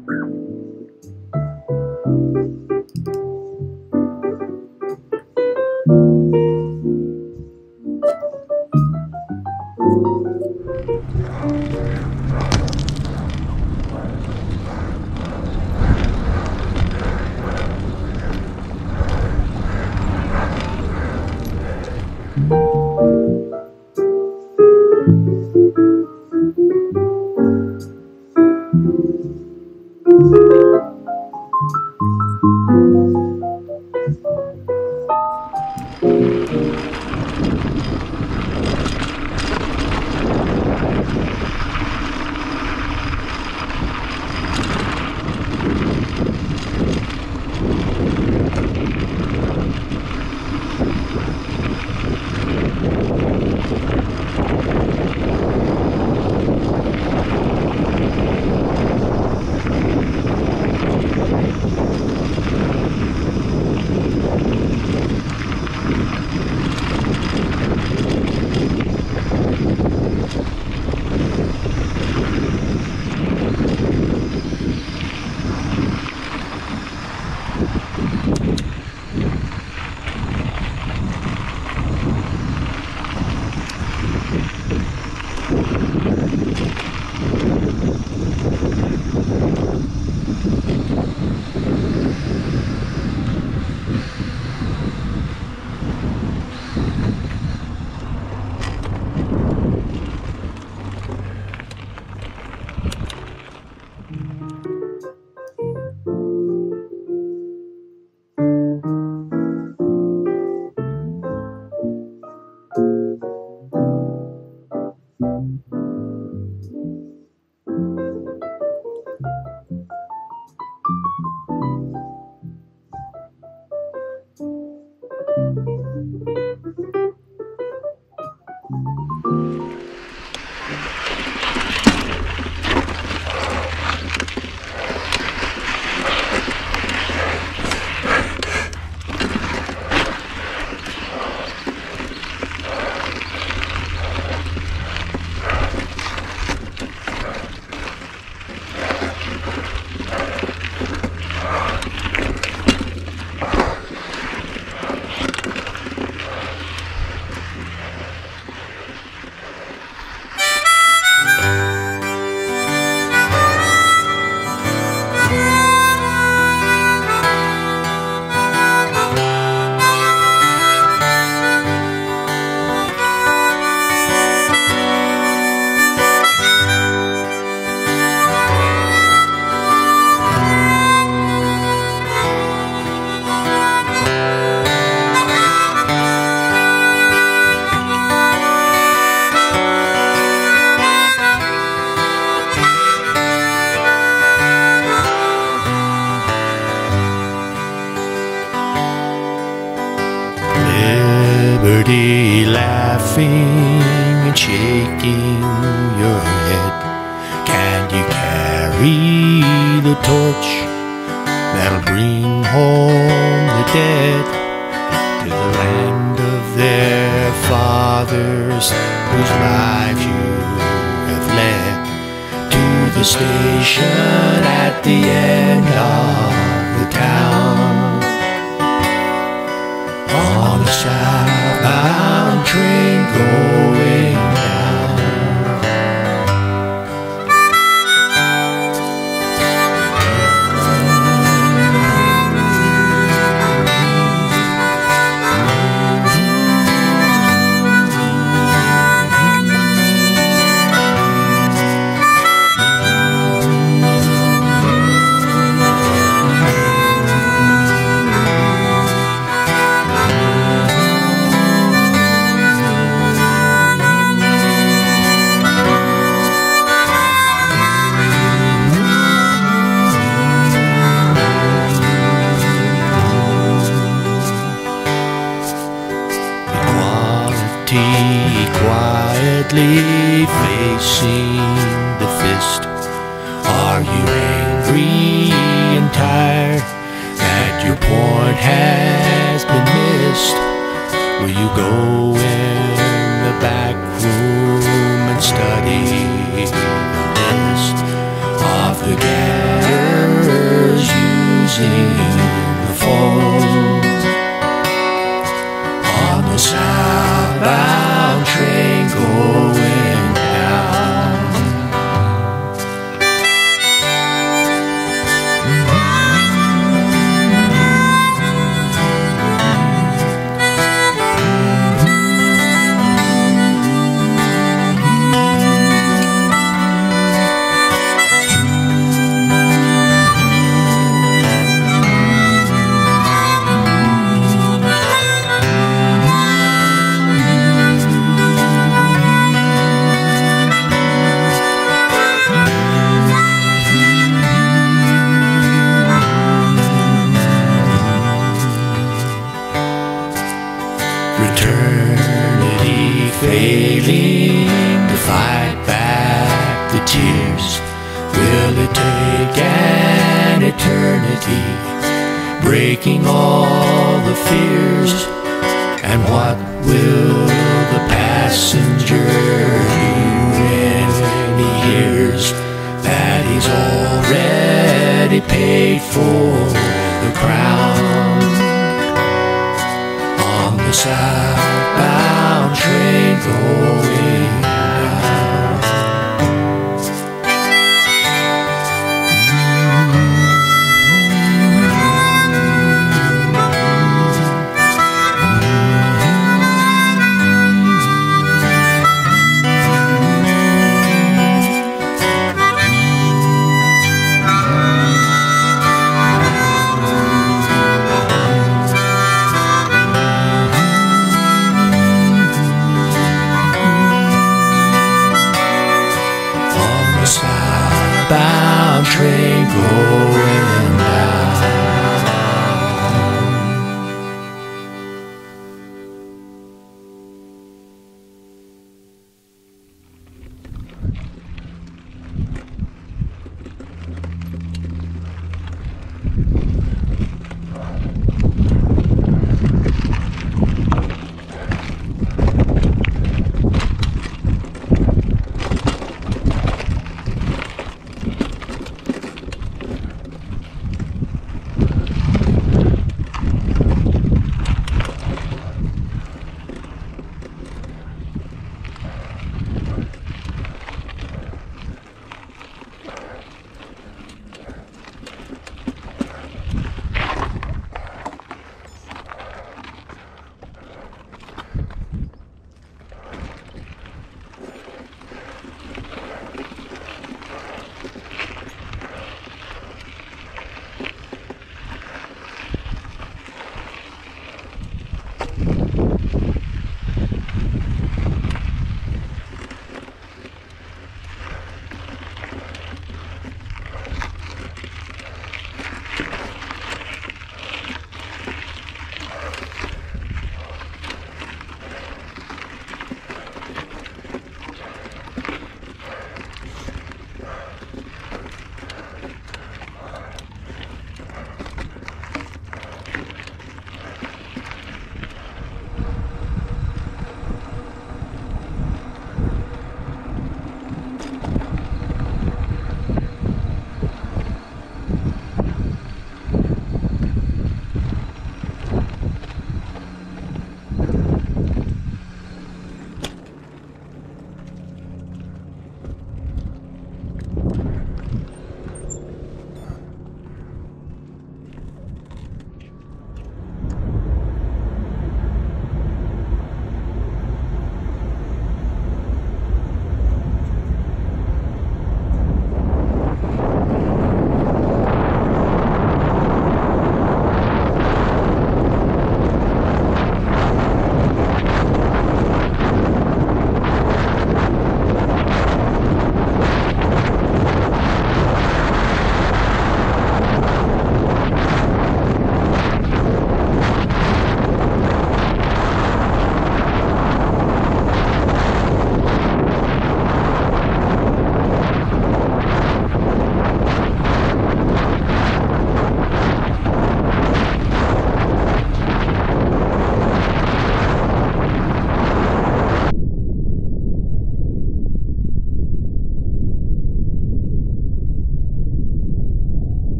Liberty, laughing and shaking your head. Can you carry the torch that'll bring home the dead to the land of their fathers, whose lives you have led, to the station at the end of the town, on the southbound train going down. Quietly facing the fist. Are you angry and tired that your point has been missed? Will you go in the back room and study the list of the gathered seen the foam on the southbound train going down. Eternity failing to fight back the tears. Will it take an eternity, breaking all the fears? And what will the passenger do when he hears that he's already paid for the crown? The southbound train going down. Southbound train going